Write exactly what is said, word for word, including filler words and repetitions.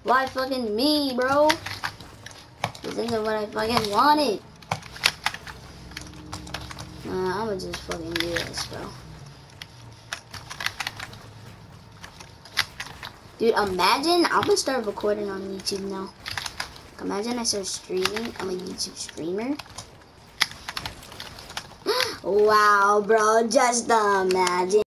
Why fucking me, bro? This isn't what I fucking wanted. Nah, I'ma just fucking do this, bro. Dude, imagine I'm gonna start recording on YouTube now. Imagine I start streaming. I'm a YouTube streamer. Wow, bro, just imagine.